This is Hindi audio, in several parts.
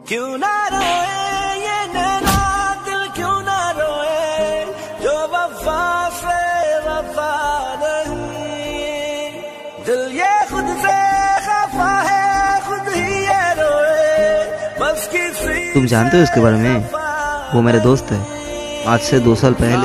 क्यों ना रोए ये नैना दिल क्यों ना रोए जो वफा से वफा नहीं दिल ये खुद से खफा है खुद ही ये रोए बस किसी। तुम जानते हो इसके बारे में? वो मेरे दोस्त है आज से 2 साल पहले।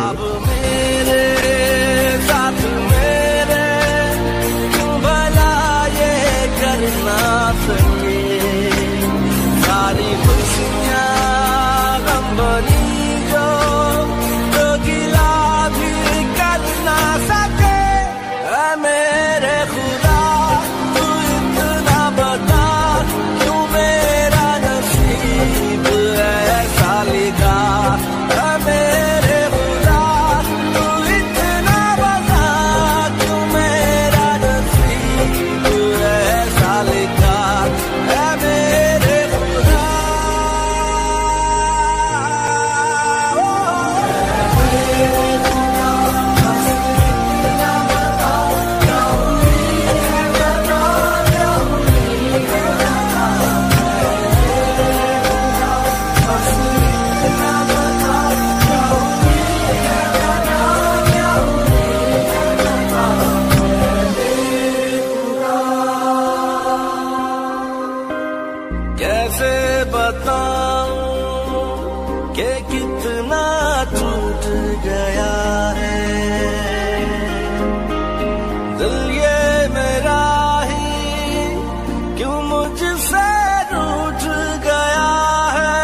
कैसे बताऊं कि कितना टूट गया है दिल ये मेरा ही क्यों मुझसे रूठ गया है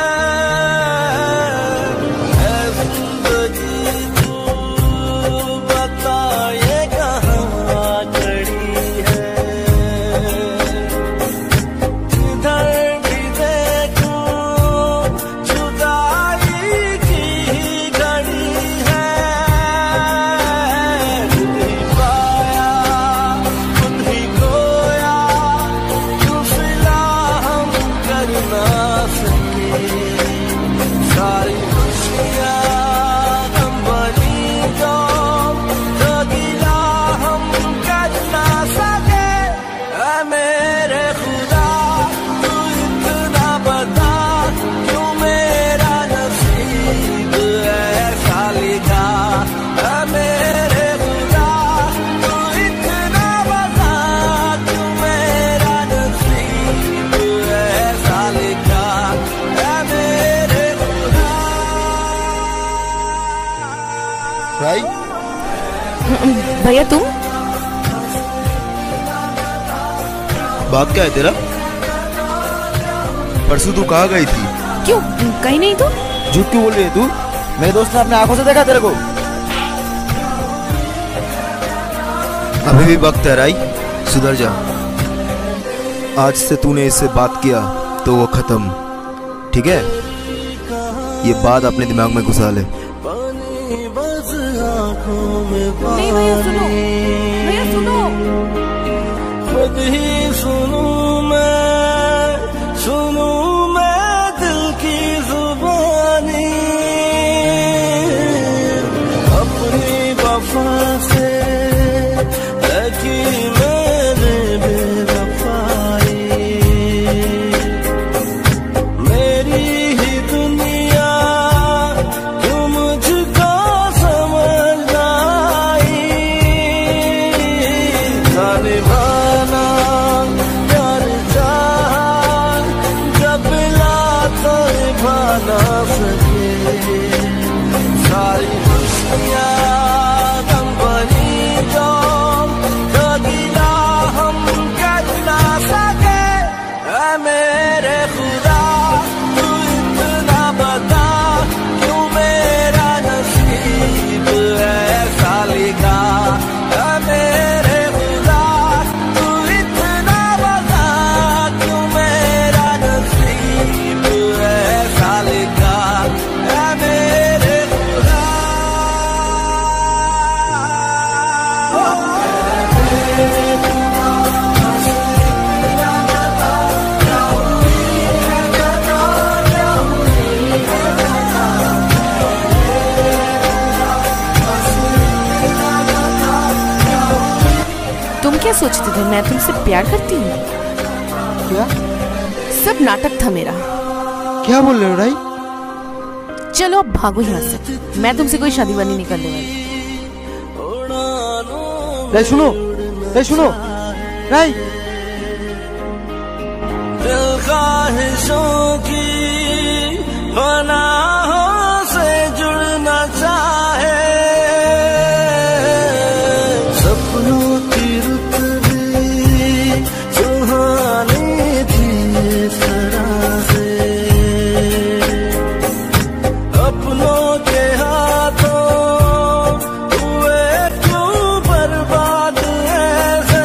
जिंदगी तू बता ये कहाँ खड़ी है भैया तुम बात क्या है तेरा? परसों तू कहाँ गई थी? क्यों कहीं नहीं तो? झूठ क्यों बोल रही है तू? मेरे दोस्त ने अपने आंखों से देखा तेरे को। अभी भी वक्त है राई, सुधर जा। आज से तूने इससे बात किया तो वो खत्म, ठीक है? ये बात अपने दिमाग में घुसा ले। नहीं भैया सुनो, भैया सुनो। खुद ही सुनूं मैं दिल की जुबानी अपनी वफा से की मैंने बेवफाई मेरी ही दुनिया क्यों मुझको समझ आई निभाना प्यार चाहा जब लाता निभाना सके सारी खुशियाँ गम बनी जो कदिला हम कर ना सके मेरे खुदा तू इतना बता क्यों मेरा नसीब ऐसा लिखा मेरे खुदा तू इतना बता क्यों मेरा नसीब ऐसा लिखा मेरे खुदा। तुम क्या सोचते थे मैं तुमसे प्यार करती हूँ? क्या? सब नाटक था मेरा। क्या बोल रहे हो राई? चलो अब भागो यहाँ से, मैं तुमसे कोई शादी वादी नहीं करने वाली। राई सुनो, राई सुनो, राई। दिल ख्वाहिशों की पनाहों से जुड़ना चाहे, सपनों की रुत भी सुहानी थी इस तरह से, अपनों के हाथों हुए क्यों बर्बाद ऐसे,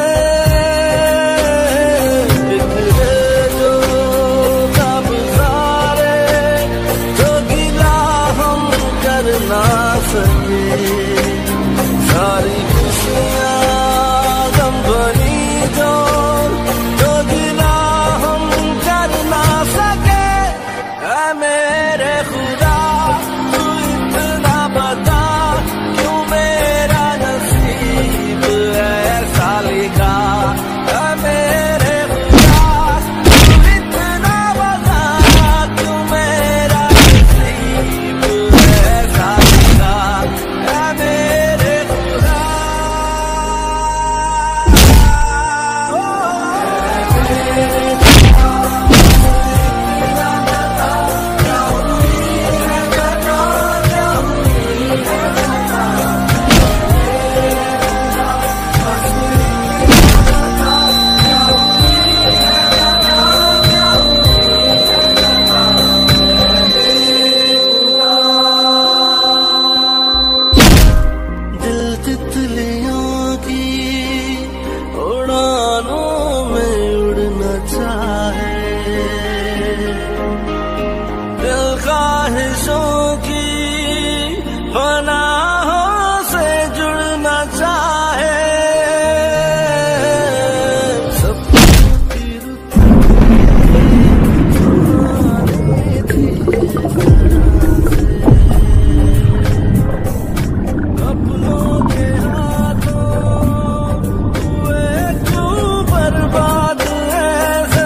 बिखरे जो कब सारे जो गिला हम कर ना सके, सारी खुशियाँ गम बनी जो गिला हम कर ना सके। ऐ मेरे खुदा तू इतना बता, क्यों मेरा नसीब ऐसा लिखा। ऐ मेरे खुदा तू इतना बता, क्यों मेरा नसीब ऐसा लिखा। ऐ मेरे खुदा दिल तितलियों की उड़ानों में उड़ना चाहे, दिल ख्वाहिशों की पनाहों से जुड़ना चाहे, सपनों की रुत सुहानी थी अपनों के हाथों हुए क्यों बर्बाद ऐसे,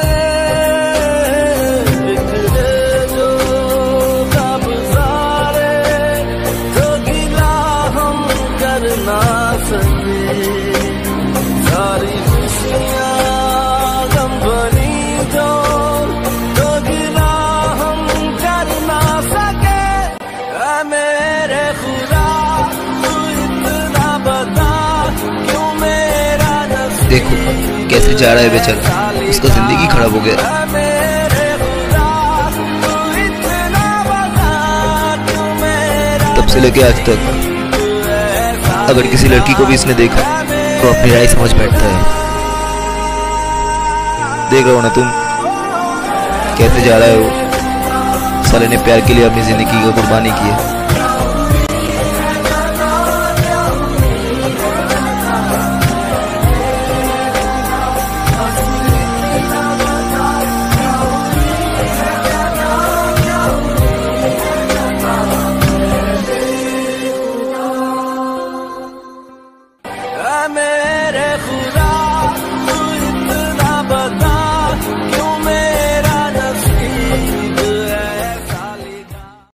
बिखरे जो कब सारे जो गिला हम कर ना सके, सारी खुशियाँ गम बनी जो गिला हम कर ना सके। ऐ मेरे खुदा तू इतना बता, क्यों मेरा नसीब देखो कैसे जा रहा है बेचारा, उसका जिंदगी खराब हो गया। ऐ मेरे खुदा तू इतना बता, क्यों मेरा तब से लेके आज तक अगर किसी लड़की को भी इसने देखा तो अपनी राय समझ बैठता है। देख रहे हो ना तुम कैसे जा रहा है वो, साले ने प्यार के लिए अपनी जिंदगी को कुर्बानी की है।